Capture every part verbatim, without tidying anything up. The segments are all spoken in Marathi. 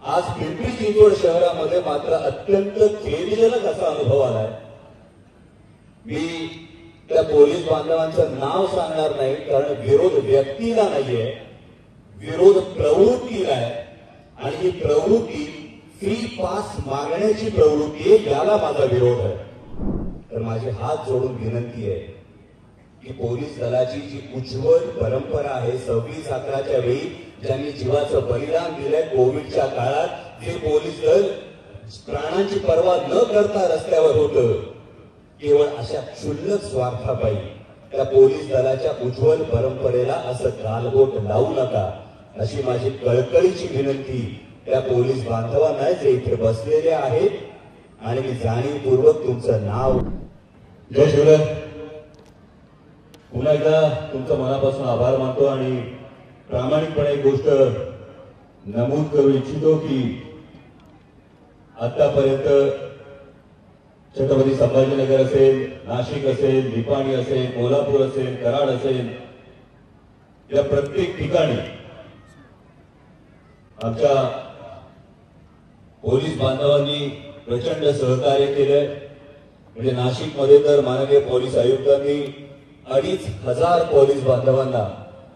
आज पिंपरी चिंचवड शहरामध्ये मात्र अत्यंत खेदजनक असा अनुभव आलाय। मी त्या पोलीस बांधवांचं नाव सांगणार नाही, कारण विरोध व्यक्तीला नाहीये, विरोध प्रवृत्तीला आहे। आणि ही प्रवृत्ती फ्री पास मागण्याची प्रवृत्ती आहे, याला माझा विरोध आहे। तर माझे हात जोडून विनंती आहे की पोलीस दलाची जी उज्ज्वल परंपरा आहे, सव्वीस अकराच्या वेळी ज्यांनी जीवाचं बलिदान दिलंय, कोविडच्या काळात जे पोलीस दल प्राणांची पर्वा न करता रस्त्यावर होतं, केवळ अशा क्षुल्लक स्वार्थापायी त्या पोलीस दलाच्या उज्ज्वल परंपरेला असं गालबोट लावू नका, अशी माझी कळकळीची विनंती त्या पोलीस बांधवांना जे इथे बसलेले आहेत। आणि मी जाणीवपूर्वक तुमचं नाव जय शिवराय पुन्हा एकदा तुमचं मनापासून आभार मानतो आणि प्रामाणिकपणे एक गोष्ट नमूद करू इच्छितो की आतापर्यंत छत्रपती संभाजीनगर असेल, नाशिक असेल, निपाणी असेल, कोल्हापूर असेल, कराड असेल, या प्रत्येक ठिकाणी आमच्या पोलीस बांधवांनी प्रचंड सहकार्य केलंय। म्हणजे नाशिकमध्ये तर माननीय पोलीस आयुक्तांनी अडीच हजार पोलीस बांधवांना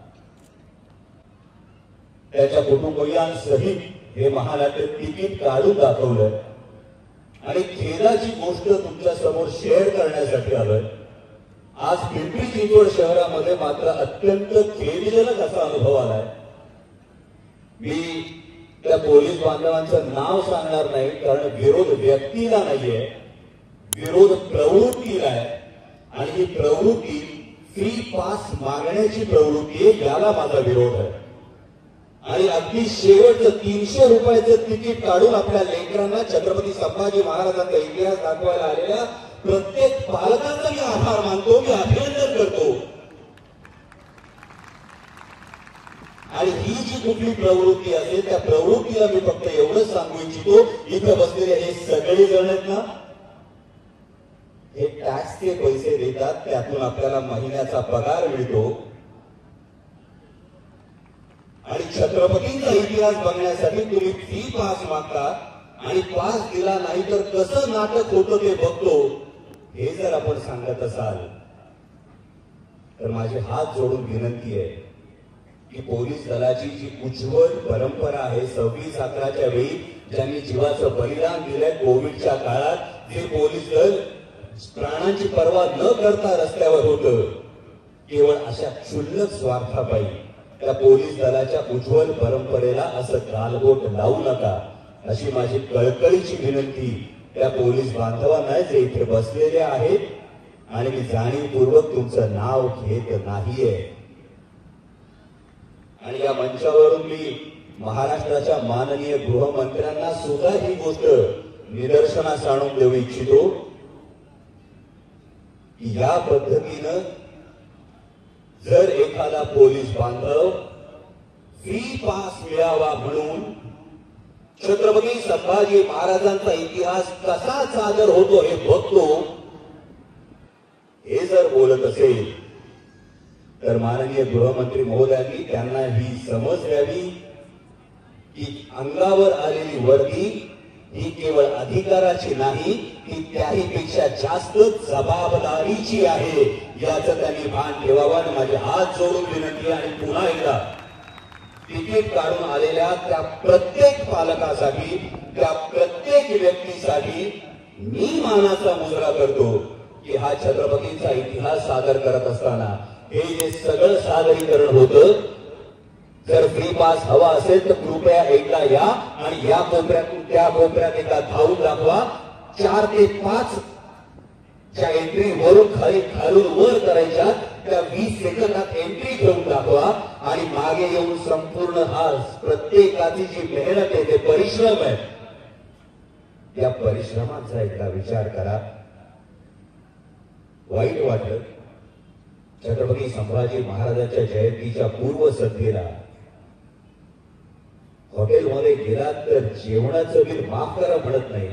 त्याच्या कुटुंबियांसहित हे महानाट्य तिकीट काढून दाखवलंय। आणि खेदाची गोष्ट तुमच्या समोर शेअर करण्यासाठी आलोय। आज पिंपरी चिंचवड शहरामध्ये मात्र अत्यंत खेदजनक असा अनुभव आलाय। मी त्या पोलीस बांधवांचं नाव सांगणार नाही, कारण विरोध व्यक्तीला नाहीये, विरोध प्रवृत्तीला आहे। आणि ही प्रवृत्ती फ्री पास मागण्याची प्रवृत्ती आहे, याला माझा विरोध आहे। आणि अगदी शेवटचं तीनशे रुपयाचं तिकीट काढून आपल्या लेकरांना छत्रपती संभाजी महाराजांचा इतिहास दाखवायला आलेल्या प्रत्येक पालकांचा मी आभार मानतो, मी अभिनंदन करतो। आणि ही जी कुठली प्रवृत्ती असेल त्या प्रवृत्तीला मी फक्त एवढंच सांगू इच्छितो, इथं बसलेले हे सगळे जण आहेत ना, हे टॅक्सचे पैसे देतात, त्यातून आपल्याला महिन्याचा पगार मिळतो। आणि छत्रपतींचा इतिहास बघण्यासाठी तुम्ही फ्री पास मागता आणि पास दिला नाही तर कसं नाटक होतं ते बघतो। हे जर आपण सांगत असाल तर माझे हात जोडून विनंती आहे की पोलीस दलाची जी उज्ज्वल परंपरा आहे, सव्वीस अकराच्या वेळी ज्यांनी जीवाचं बलिदान दिलंय, कोविडच्या काळात जे पोलीस दल प्राणांची पर्वा न करता रस्त्यावर होतं, केवळ अशा क्षुल्लक स्वार्थापायी त्या पोलीस दलाच्या उज्ज्वल परंपरेला असं गालबोट लावू नका, अशी माझी कळकळीची विनंती त्या पोलीस बांधवांना जे इथे बसलेले आहेत। आणि मी जाणीवपूर्वक तुमचं नाव घेत नाहीये। आणि या मंचावरून मी महाराष्ट्राच्या माननीय गृहमंत्र्यांना सुद्धा ही गोष्ट निदर्शनास आणून देऊ इच्छितो की या पद्धतीनं जर एखादा पोलीस बांधव फ्री पास मिळावा म्हणून छत्रपती संभाजी महाराजांचा इतिहास कसा सादर होतो हे बघतो, हे जर बोलत असेल तर माननीय गृहमंत्री महोदयांनी त्यांना ही समज द्यावी की अंगावर आलेली वर्दी ही केवळ अधिकाराची नाही, ती त्याहीपेक्षा जास्त जबाबदारीची आहे, याचं त्यांनी भान ठेवावं। माझे हात जोडून विनंती आणि पुन्हा एकदा तिकीट काढून आलेल्या त्या प्रत्येक पालकासाठी, त्या प्रत्येक व्यक्तीसाठी मी मानाचा मुजरा करतो की हा छत्रपतींचा इतिहास सादर करत असताना हे जे सगळं सादरीकरण होतं, जर फ्री पास हवा असेल तर कृपया एकदा या आणि या कोपऱ्यातून त्या कोपऱ्यात एकदा धावून दाखवा। चार ते पाच ज्या एंट्री वरून खाली खालून वर करायच्या त्या वीस सेकंदात एंट्री घेऊन दाखवा आणि मागे येऊन संपूर्ण हा प्रत्येकाची जी मेहनत आहे, ते परिश्रम आहे, त्या परिश्रमाचा एकदा विचार करा। वाईट वाटलं छत्रपती संभाजी महाराजांच्या जयंतीच्या पूर्व संध्येला हॉटेलमध्ये गेलात तर जेवणाचं बिल माफ करा म्हणत नाही,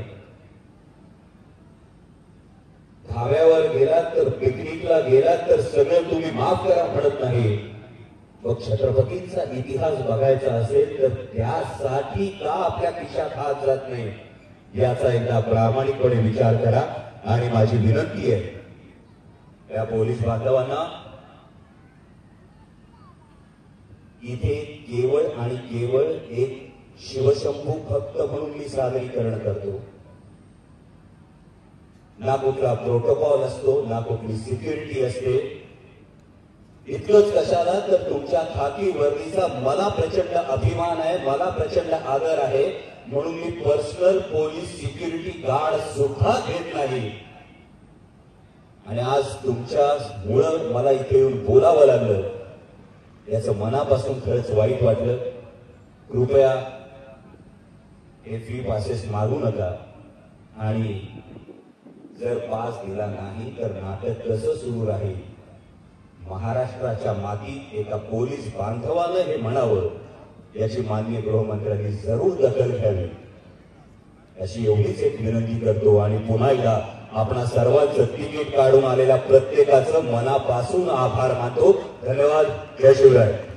धाब्यावर गेलात तर पिकनिकला गेलात तर सगळं तुम्ही माफ करा म्हणत नाही, मग छत्रपतींचा इतिहास बघायचा असेल तर त्यासाठी का आपल्या खिशात हात जात नाही याचा एकदा प्रामाणिकपणे विचार करा. आणि माझी विनंती आहे त्या पोलीस बांधवांना, इथे केवळ आणि केवळ एक शिवशंभू भक्त म्हणून मी सादरीकरण करतो. ना कुठला प्रोटोकॉल असतो, ना कुठली सिक्युरिटी असते. इतकंच कशाला तर तुमच्या खाकी वर्दीचा मला प्रचंड अभिमान आहे, मला प्रचंड आदर आहे, म्हणून मी पर्सनल पोलीस सिक्युरिटी गार्ड सुद्धा घेत नाही. आणि आज तुमच्यामुळं मला इथे येऊन बोलावं लागलं, याचं मनापासून खरंच वाईट वाटलं. कृपया हे फ्री पासेस मागू नका. आणि जर पास दिला नाही तर नाटक कसं सुरू राहील? महाराष्ट्राच्या मातीत एका पोलीस बांधवानं हे म्हणावं याची माननीय गृहमंत्र्यांनी जरूर दखल घ्यावी अशी एवढीच एक विनंती करतो. आणि पुन्हा एकदा आपणा सर्वांचं तिकीट काढून आलेल्या प्रत्येकाचं मनापासून आभार मानतो. धन्यवाद. जय शिवराय.